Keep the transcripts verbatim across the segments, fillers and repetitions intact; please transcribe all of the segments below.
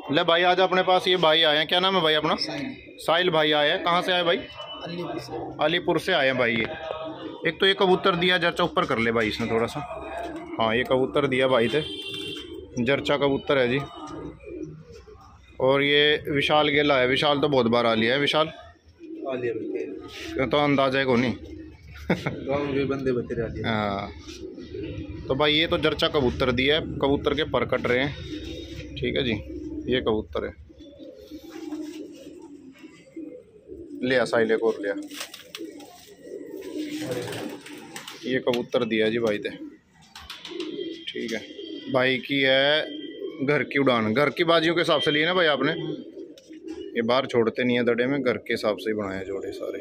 ले भाई, आज अपने पास ये भाई आए हैं, क्या नाम है भाई अपना? साहिल भाई आए हैं। कहाँ से आए भाई? अलीपुर से। अलीपुर से आए हैं भाई। ये एक तो ये कबूतर दिया, जर्चा ऊपर कर ले भाई इसने थोड़ा सा। हाँ, ये कबूतर दिया भाई थे, जर्चा कबूतर है जी। और ये विशाल गेला है। विशाल तो बहुत बार आ लिया है। विशाल आ लिया तो अंदाजा है को नहीं। गाँव के बंदे बतेरे आ लिया। हाँ, तो भाई ये तो जर्चा कबूतर दिया है। कबूतर के पर कट रहे हैं, ठीक है जी। ये कबूतर है, लिया साइल एक और लिया। ये कबूतर दिया जी भाई थे, ठीक है। भाई की है घर की उड़ान, घर की बाजियों के हिसाब से लिए ना भाई आपने। ये बाहर छोड़ते नहीं है दड़े में, घर के हिसाब से ही बनाए जोड़े सारे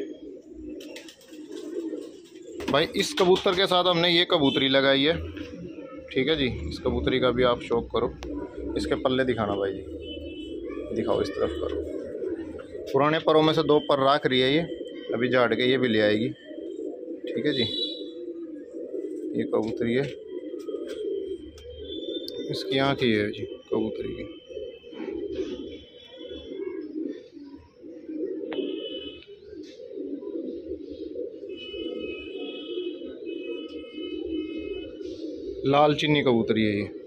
भाई। इस कबूतर के साथ हमने ये कबूतरी लगाई है, ठीक है जी। इस कबूतरी का भी आप शौक करो। इसके पल्ले दिखाना भाई जी, दिखाओ इस तरफ करो। पुराने परों में से दो पर राख रही है ये, अभी झाड़ के ये भी ले आएगी, ठीक है जी। ये कबूतरी है, इसकी आँख ही है जी कबूतरी की। लाल चीनी कबूतरी है ये।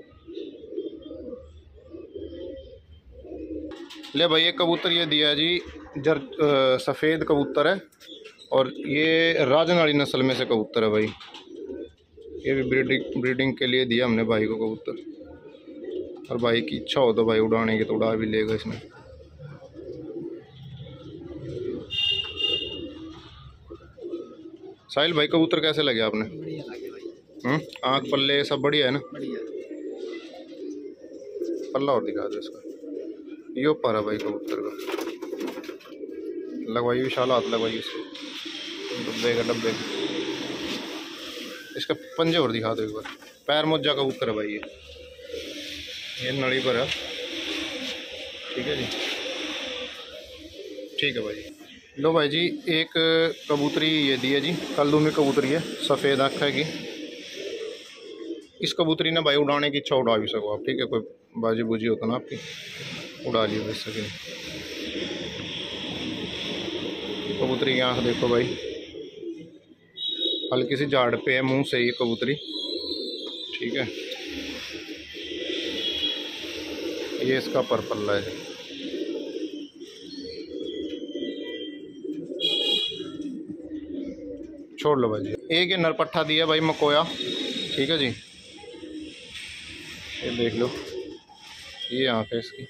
ले भाई, ये कबूतर ये दिया है जी, जर सफ़ेद कबूतर है। और ये राजनाड़ी नस्ल में से कबूतर है भाई। ये भी ब्रीडिंग ब्रीडिंग के लिए दिया हमने भाई को कबूतर। और भाई की इच्छा हो तो भाई उड़ाने की तो उड़ा भी लेगा इसमें। साहिल भाई, कबूतर कैसे लगे आपने? बढ़िया लगे भाई। हम्म, आँख पल्ले सब बढ़िया है ना? बढ़िया। पल्ला और दिखा दो इसका। यो पर है भाई कबूतर का। लगवाइए विशाल, हाथ लगवाइए इसको डब्बे का डब्बे का। इसका पंजे और दिखा दो एक बार। पैर मोजा कबूतर है भाई ये। ये नड़ी पर है, ठीक है जी। ठीक है भाई। लो भाई जी, एक कबूतरी ये दी है जी, कल्लू में कबूतरी है, सफ़ेद आँख है की। इस कबूतरी ने भाई उड़ाने की इच्छा उड़ा भी सको आप, ठीक है। कोई बाजी बुजी होता ना आपकी, उड़ा लियो वैसे कि। कबूतरी की आँख देखो भाई, हल्की सी झाड़ पे है मुंह से ये कबूतरी, ठीक है। ये इसका पर पल्ला है। छोड़ लो भाई जी। एक ये नरपट्ठा दिया भाई मकोया, ठीक है जी। ये देख लो, ये आँख है इसकी।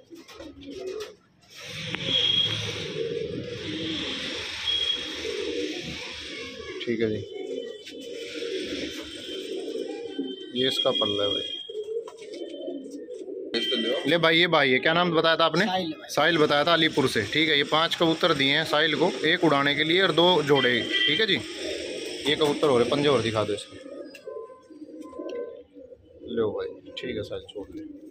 ठीक है जी, ये इसका पल्ला है भाई। ले भाई, ये भाई है, क्या नाम बताया था आपने? साहिल बताया था, अलीपुर से, ठीक है। ये पांच कबूतर दिए हैं साहिल को, एक उड़ाने के लिए और दो जोड़े, ठीक है जी। ये कबूतर हो रहे, पंजे और दिखा दो इसके। लो भाई, ठीक है साहिल, छोड़ ले।